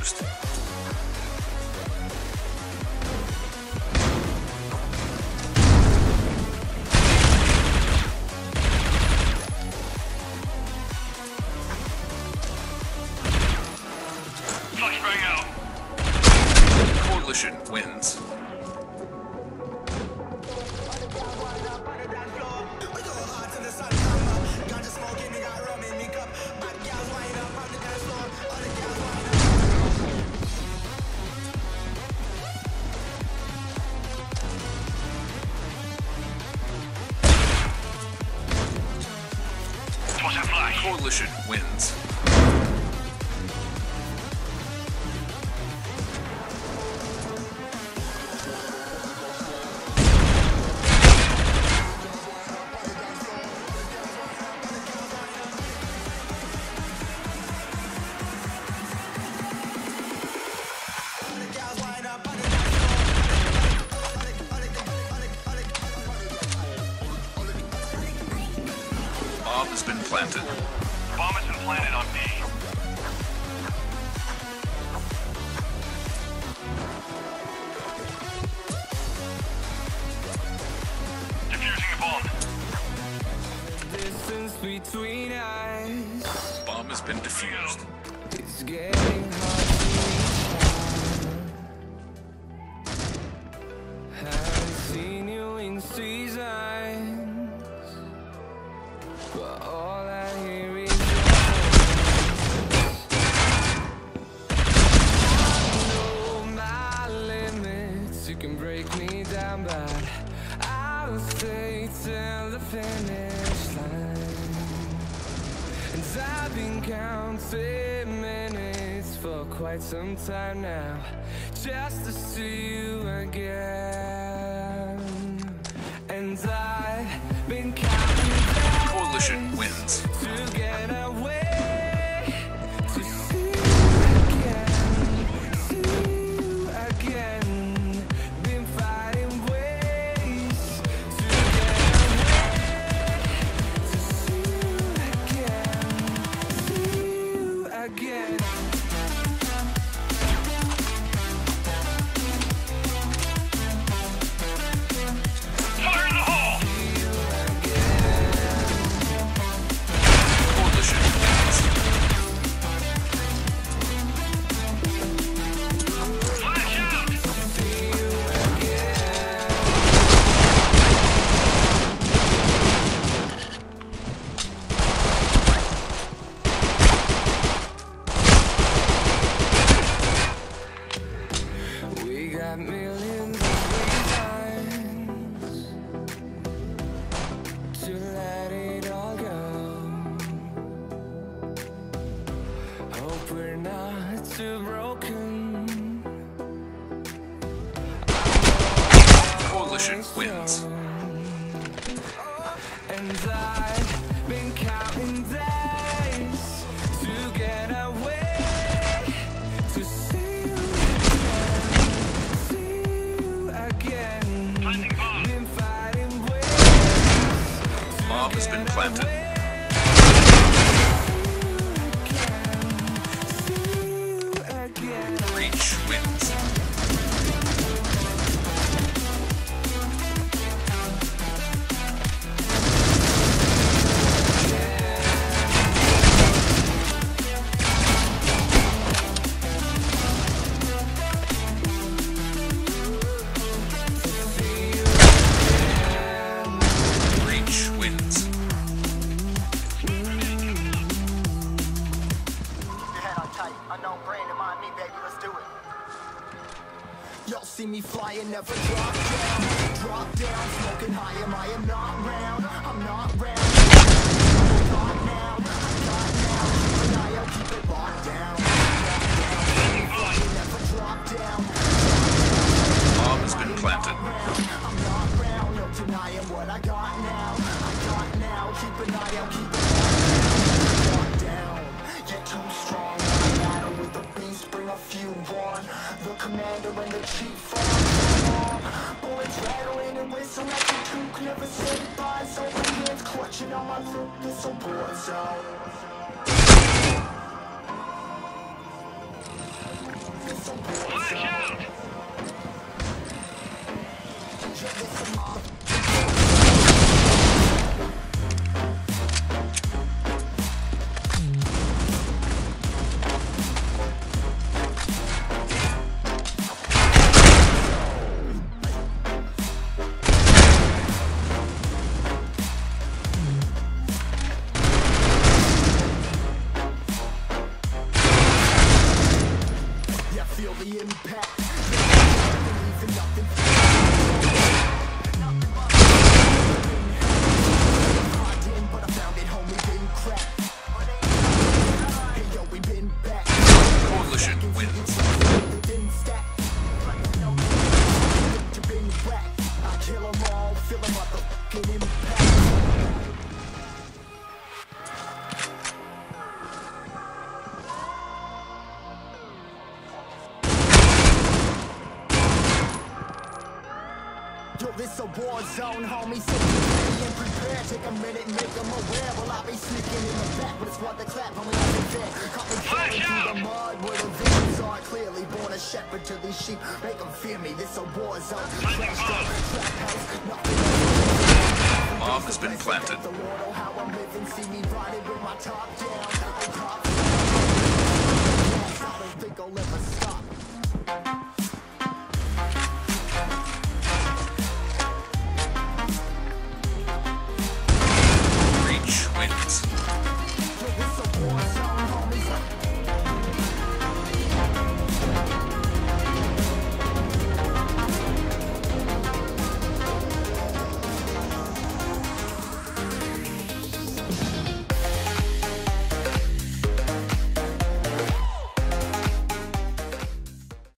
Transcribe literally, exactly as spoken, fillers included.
defused. Flashbang out. Coalition wins. Coalition wins. Bomb has been planted. Bomb has been planted on B. Defusing the bomb. Distance between us. Bomb has been defused. It's getting hard to reach out. Haven't seen you in seasons, but all I hear is your voice. I know my limits. You can break me down, but I'll stay till the finish line. And I've been counting minutes for quite some time now, just to see you again. And I've been counting down Coalition wins. to get away, to see you again, see you again. Been finding ways to get away, to see you again, see you again. Fire in the hole! Coalition wins. Flash out! We got millions of reasons to let it all go. Hope we're not too broken. Coalition wins. And I've been counting days to get away, to see you again, see you again. Planting bomb. Been fighting ways to Bomb has been get planted. away. See you again. Breach wins. Breach wins. Your head on tight, unknown brain, remind me, baby, let's do it. Y'all see me flying, never drop down, drop down, smoking high, am I am not round, I'm not round. I'm not now, I'm not now, keep an eye out, keep it locked down. Flying, never drop down, Bomb has been planted. I'm not round, no denying what I got now, I got now, keep an eye out, keep it locked down. You're too strong, I battle with the beast, bring a few on. The commander and the chief are bullets rattling and whistling like a toque, never say goodbye. So my hands clutching on my throat, this so bored out. Yeah, feel the impact. Nothing, nothing. Hard in, but I found it, homie, been cracked. Hey yo, we been back. Coalition wins. I kill 'em all, feel the motherfucking impact. Yo, this a war zone, homie, so be ready and prepare. Take a minute and make them aware. Well, I be sneaking in the back, but it's what the clap, homie, I've been there. Caught me falling through the mud where the visions are. Clearly born a shepherd to these sheep. Make them fear me, this a war zone. Trash up, trap house, nothing. Bomb has been planted. The Lord, oh, how I'm living, see me riding with my top down. I don't think I'll let